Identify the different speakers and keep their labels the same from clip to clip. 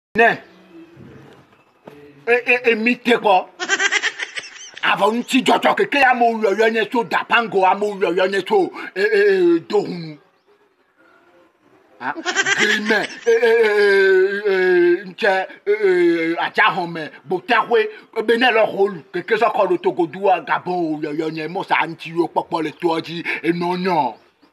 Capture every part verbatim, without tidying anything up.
Speaker 1: Ne. E e e mite ko. Avant nti jojo keke ya mo yoyo nye so dapango amo yoyo nye so e e dohun. Ah, grime e e e nche e aja home botawe bene lo holu keke so ko lo togodu Gabon yoyo nye mo sa nti yo popo le toji e nonyo.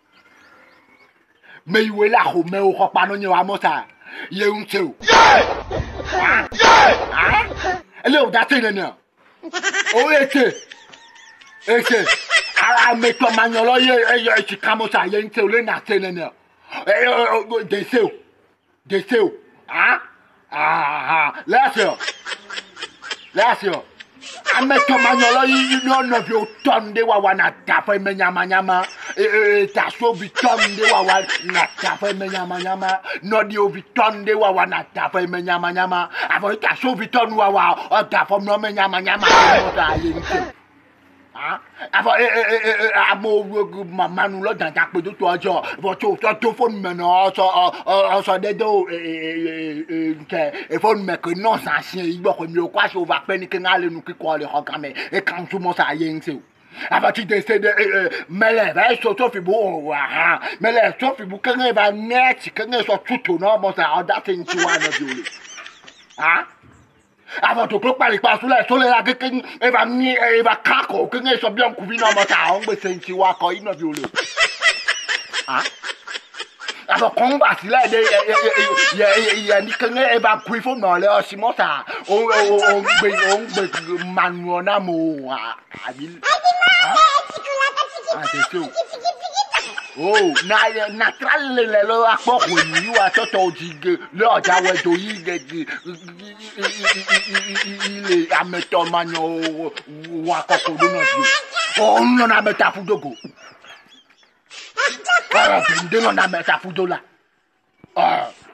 Speaker 1: Me iwe la ho me o ko pa no nye wa mo sa ye unche o. Ah, ah, ele o da tene ne. O ete. Ete. Ara me to manyolo ye ye ti kamo sa ye nte o le na tene ne. Eh de seu. De seu. Ah? Ah, lásio. Lásio. Ame to manyolo yi no no bi o tonde wa wa na ta fa me nyama nyama. Eh ta so bi tonde wa wa na ta fa me nyama nyama. No di o bi tonde wa wa na ta fa me nyama nyama. Avo ta so bi ton wa wa o ta fa no me nyama nyama mo ta ye nte. Ah, avant à mon maman là dans ta peau toi jo votre téléphone maintenant ça ça des dos et et faut me que non ancien il doit comme le quoi sur va peine que n'allez nous qui quoi le programme et quand tout le monde ça rien c'est avant tu décides de mais les surtout fi bon ah mais les surtout fi bon quand il va net quand il soit tout non bon ça date une tu vois le ah avant de préparer pas sur les sur les là que il va mi il va craquer que il soit bien couvert dans mon ça on peut sentir wa quand il n'a violé hein avant qu'on va si là il y a il y a ni que il va couper faut non là si moi ça on on on manuona mo ah c'est sûr. Oh, na natural le lo akpo when you are toto jige le oja we do yi gege ile ameto manyo wa koko do na bi oh no na meta fudogo ah bende no na meta fudola ah